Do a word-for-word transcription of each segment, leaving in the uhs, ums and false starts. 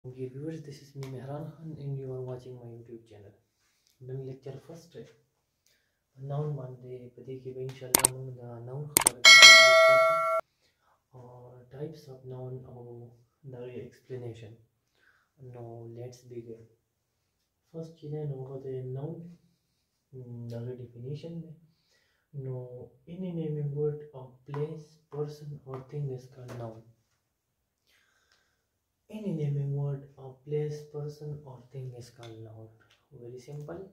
Dear viewers, this is me Mehran Khan and you are watching my YouTube channel. Then lecture first है noun मानते पति की भाई इंशाल्लाह हम the noun खबर और types of noun और the explanation. Now let's begin. First चीज़ है नो होते noun the definition में no any naming word of place, person or thing is called noun. Any naming word of place, person or thing is called noun. Very simple.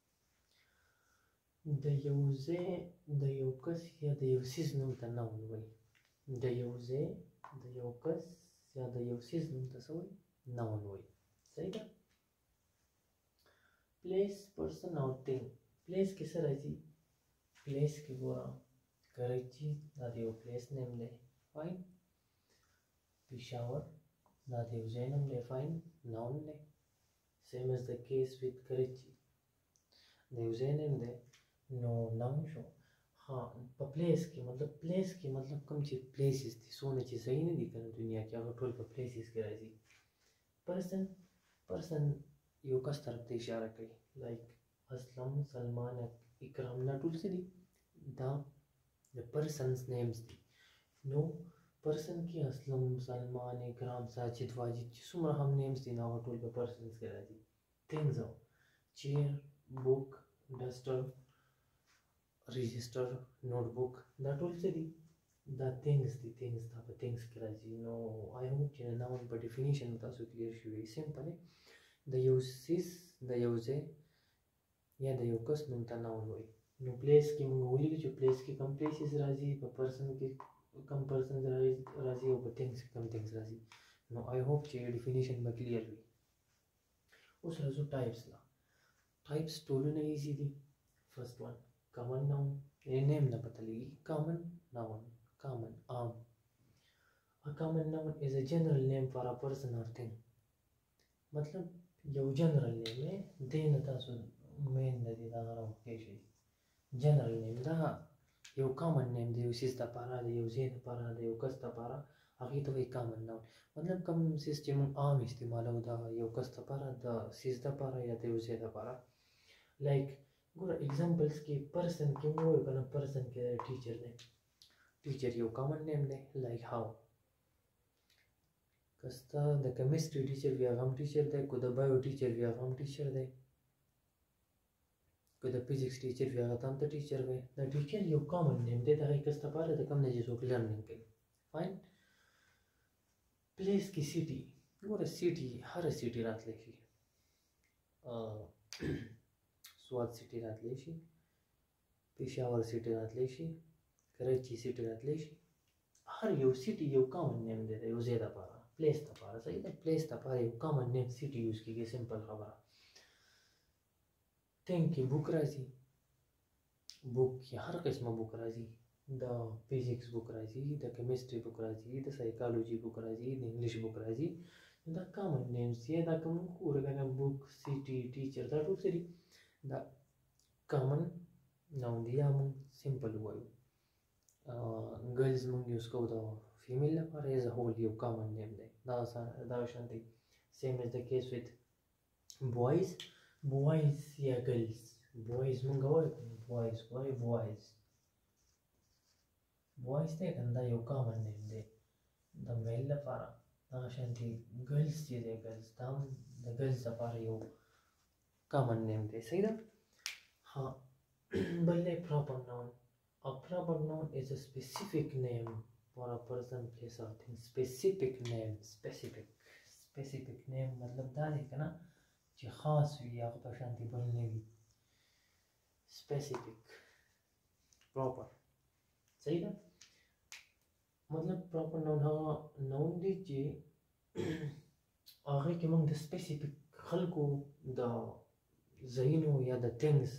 The use, the yocus या the uses numta noun way. The use, the yocus या the uses numta so noun way. सही था? Place, person or thing. Place किसे राजी? Place की बोरा कराची दादी वो place name they. Fine. Peshawar. That is Zainam they find noun ne. Same as the case with Karachi. The Zainam they no noun show. हाँ पर place की मतलब place की मतलब कम चीज़ places थी सोने चीज़ सही नहीं दिखा ना दुनिया की अगर टोल पर places के राजी person person यो कस तरफ ते इशारा करी like असलम सलमान इकराम ना टूल से दी the the person's names थी no पर्सन की असलम सलमान इकराम साजिद वाजिद सुमरा हम नेम्स दिना हो टोल पे पर्सन्स के राजी थिंग्स हो chair book duster register notebook द टोल से दी द थिंग्स दी थिंग्स था पे थिंग्स के राजी नो आई होप कि नाउन पर डेफिनेशन था सो क्लियर शुरू है सिंपल है द यूसेस द यूजे या द यूकस नुंता नाउन हुई नो प्लेस की मंगोली जो प्लेस की कम प्लेसेस राजी पर पर्सन की कम पर्सन राजी और थिंग्स कम थिंग्स राजी नो आई होप कि डेफिनेशन में क्लियर हुई उस राजू टाइप्स ला टाइप्स टोलो ने इजी दी फर्स्ट वन कॉमन नाउन ये नेम ना पता लगी कॉमन नाउन कॉमन आम a common noun is a general name for a person और थिंग मतलब यो जनरल नेम है देन था सो मेन नदी दा रहा केशी जनरल नेम दा यो कॉमन नेम दे उसी दा पारा दे यो जेन पारा दे यो कस दा पारा आगे तो एक कॉमन नाउन मतलब कम सिस्टम आम इस्तेमाल होता है यो कस दा पारा दा सिस दा पारा या दे उसे दा पारा लाइक गुड एग्जांपल्स के पर्सन के वो बना पर्सन के टीचर ने टीचर यो कॉमन नेम दे लाइक हाउ कस्ता द केमिस्ट्री टीचर वी हम टीचर दे को द बायो टीचर वी हम टीचर दे को द फिजिक्स टीचर वी हम द टीचर वे द टीचर यो कॉमन नेम दे दा कस्ता पारा द कम ने जो लर्निंग के फाइन प्लेस की सिटी वो सिटी हर सिटी रात लेशी स्वाद सिटी रात लेशी पेशावर सिटी रात लेशी कराची सिटी रात लेशी हर यो सिटी यो कॉमन नेम दे दे ज्यादा पारा प्लेस ता पारा सही है प्लेस ता पारा यो कॉमन नेम सिटी यूज की सिंपल खबर थिंक की बुक राजी बुक की हर किस्म बुक राजी द फिजिक्स बुक राजी द केमिस्ट्री बुक राजी द साइकोलॉजी बुक राजी द इंग्लिश बुक राजी द कॉमन नेम्स ये द कम कुरगना बुक सिटी टीचर द टू सिटी द कॉमन नाउन दिया हम सिंपल हुआ गर्ल्स मंग यूज को द फीमेल पर एज अ होल यू कॉमन नेम दे द द शांति same is the case with boys boys या गर्ल्स बॉयज मंग और बॉयज बॉय बॉयज बॉयज ते कंदा यो कॉमन नेम दे द मेल पारा द शांति गर्ल्स जे दे गर्ल्स तम द गर्ल्स पारा यो कॉमन नेम दे सही ना हाँ बल्ले proper noun a proper noun is a specific name for a person place or thing specific name specific specific name मतलब दाने का ना जो खास हुई या तो शांति बोलने की specific proper सही ना मतलब proper noun हाँ noun दीजिए आगे के मंग the specific खलको the ज़हीनो या the things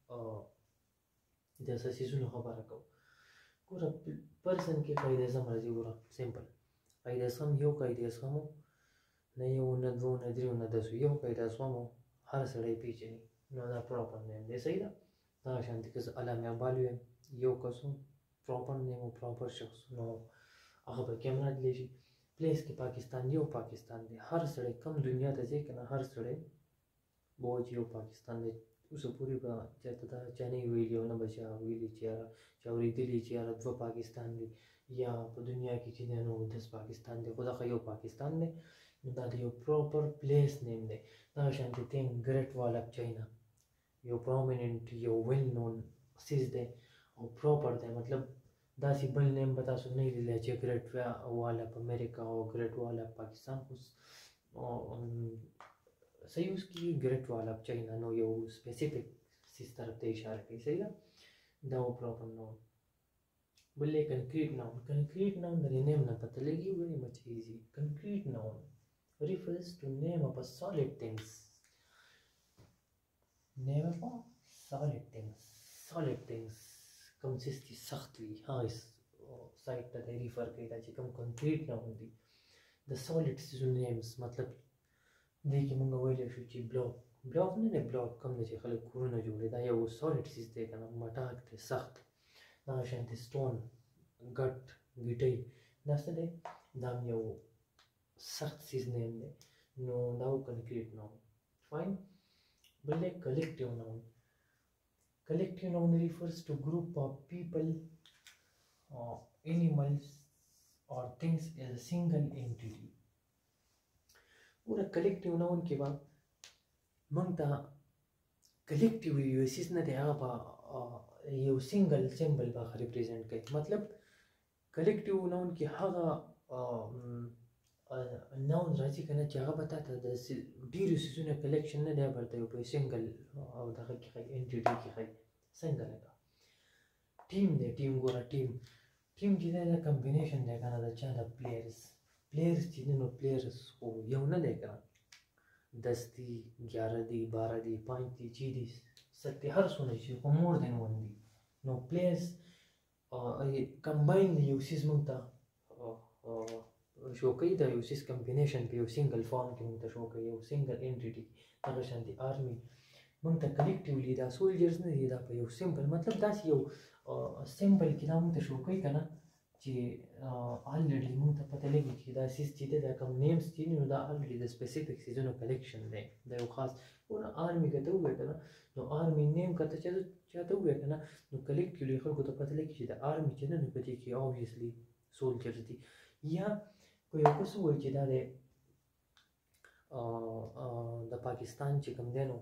जैसा सीजन खबर रखो पूरा पर्सन के कायदे से मर्जी पूरा सिंपल कायदे से हम यो कायदे से हम नहीं वो न दो न दो न दस यो कायदे से हम हर सड़े पीछे नहीं ना प्रॉपर नेम दे सही ना ना शांति के अला में बालू है यो कसम प्रॉपर नेम प्रॉपर शख्स नो आगे कैमरा ले जी प्लेस के पाकिस्तान यो पाकिस्तान दे हर सड़े कम दुनिया ते जे कना हर सड़े बोझ यो पाकिस्तान दे उस पूरी का जाता था चने वीडियो न बचा वीली चियारा चौरी दिली चियारा दो पाकिस्तान दे या दुनिया की चीज़ें नो दस पाकिस्तान दे खुदा का यो पाकिस्तान दे दादी यो प्रॉपर प्लेस नेम दे ना शांति thing Great Wall of China यो प्रोमिनेंट यो वेल नोन सीज दे और प्रॉपर दे मतलब दासी बल नेम बता सुन नहीं ले चे ग्रेट वॉल ऑफ अमेरिका और ग्रेट वॉल ऑफ पाकिस्तान उस सही उसकी ग्रेट वॉल ऑफ चाइना नो यो स्पेसिफिक सिस तरफ ते इशारा की सही ना दा वो प्रॉपर नोन बोले कंक्रीट नाउन कंक्रीट नाउन द नेम ना पता लगी very much easy concrete noun refers to name of a solid things name of a solid things solid things कंसिस्टी सख्त हुई हाँ इस साइड तक रिफर किया जाए कम कंक्रीट ना होती द सॉलिड नेम्स मतलब देखिए मंगा वही शुची ब्लॉक ब्लॉक नहीं नहीं ब्लॉक कम नहीं खाली खून न जोड़े दा या वो सॉलिड चीज़ देखा ना मटाक थे सख्त ना शांति स्टोन गट गिटे नाश्ते दे दाम या वो सख्त चीज़ नेम दे नो दाव कंक्रीट नाउन फाइन बोले collective noun collective noun refers to group of people or animals or things as a single entity पूरा collective noun के बाद मंगता collectively यूसिस न दे आबा ये single symbol बा represent करे मतलब collective noun के हागा noun राजी करना चाहा बताता है जैसे डीर यूसिस ने collection न दे बढ़ते हो पे single और दाखिल की खाई entity की खाई सिंगल का टीम दे टीम गोरा टीम टीम जिधर ना कॉम्बिनेशन देखा ना तो चाहे प्लेयर्स प्लेयर्स जिन्हें नो प्लेयर्स हो ये उन्हें देखा दस दी ग्यारह दी बारह दी पाँच दी छः दी सत्य हर सुने चाहिए को मोर देन वन दी नो प्लेयर्स ये कंबाइन दी यूसिस मुंगता शो कई दा यूसिस कॉम्बिनेशन पे सिंगल फॉर्म के मुंगता शो कई वो सिंगल एंटिटी तक शांति आर्मी मंगता कलेक्टिवली दा सोल्जर्स ने दिया पे यो सिंपल मतलब दास यो सिंपल की नाम तो शो कई करना जे ऑलरेडी मंगता पता लगी कि दा सिस चीज़ दा कम नेम्स चीज़ नो दा ऑलरेडी द स्पेसिफिक सीजन नो कलेक्शन दे दा यो खास पूरा आर्मी का तो हुआ करना नो आर्मी नेम का तो चाहे चाहते हुए करना नो कलेक्टिवली खल को तो पता लगी कि दा आर्मी चीज़ नो पता कि ऑब्वियसली सोल्जर्स थी या कोई कुछ हुआ चीज़ दा दे द पाकिस्तान चिकम देनो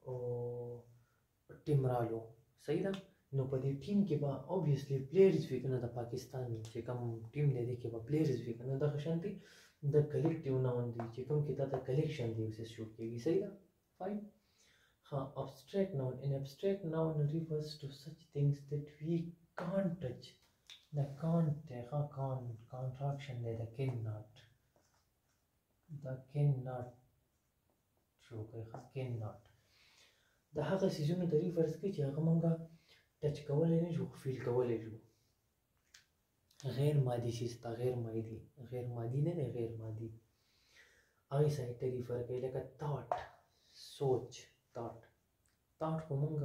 टीम रालो सही ना नो पदी टीम के बाद ऑब्वियसली प्लेयर्स भी करना था पाकिस्तान से कम टीम ले देखे बाद प्लेयर्स भी करना था शांति द कलेक्टिव नाउन दी जे कम किता था कलेक्शन दी उसे शूट की सही ना फाइन हाँ abstract noun an abstract noun refers to such things that we can't touch the can't हाँ can't contraction दे the cannot the cannot शो कर हाँ cannot दा هغه سيزونه د ریفرس کې چې هغه مونږه ټچ کولای نه شو فیل کولای شو غیر مادي شي ستا غیر مادي غیر مادي نه نه غیر مادي هغه سایت ته ریفر کوي لکه thought سوچ thought thought خو مونږه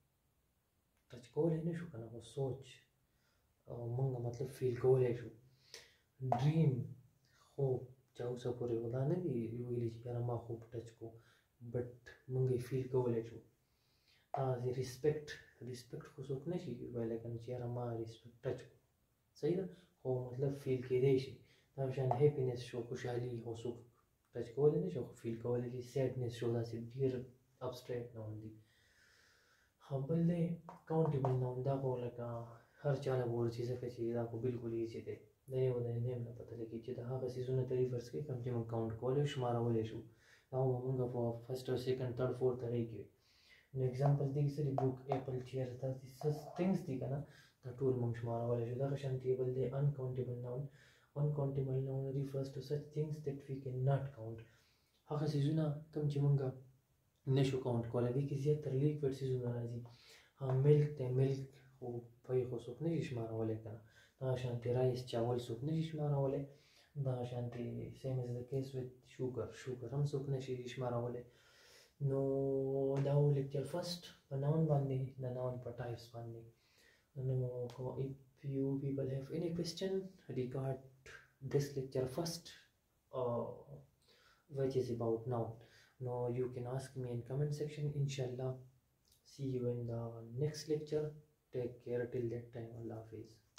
ټچ کولای نه شو کنه خو سوچ مونږه مطلب فیل کولای شو ډریم خوب چا اوسه پورې ودا نه دي ویلي چې یاره ما خوب ټچ کو بټ مونږه فیل کولای شو از ریسپیکٹ ریسپیکٹ خو څوک نه شي ویلی کنه چې یاره ما ریسپیکٹ ټچ کو صحیح ده خو مطلب فیل کېدی شي دا شان هیپینس شو خوشحالي خو څوک ټچ کولی نه شي خو فیل کولی شي سیډنس شو داسې ډېر ابسټریکټ ناون دي ها بل دی کاونټیبل ناون دا خو لکه هر چا له به ورځي ځکه چې دا خو بالکل ایزي دی دا یو د نیم نه پته لګي چې د هغه څیزونه ته ریفرس کوي کوم چې موږ کاونټ کولی شمارولی شو دا به مونږ په فرسټ او سیکنډ تھرډ فورث هغې کې نو اگزامپل دی سری بوک ایپل چیر داسې ثینګس دي که نه دا ټول موږ شمارولی شو دغه شانتې بل دی انکاونټیبل ناون انکاونټیبل ناون ریفرس ټو سچ ثینګس دیټ وی کین ناټ کاونټ هغه څیزونه کوم چې موږ نشو کاونټ کولی دې کې زیاتره لیکوډ څیزونه راځي ملک دی ملک خو پی خو څوک نشي شمارولی که نه دغه شانتې رایس چاول څوک نشي شمارولی دغه شانتې سیم از د کیس وت شوګر شوګر هم څوک نشي شمارولی نو دا و لیکچر فرست په ناون باندې د ناون په ټایپس باندې نو if you people have any question regard this lecture first, uh, which is about noun. Now you can ask me in comment section, inshallah. See you in the next lecture. Take care till that time. Allah Hafiz.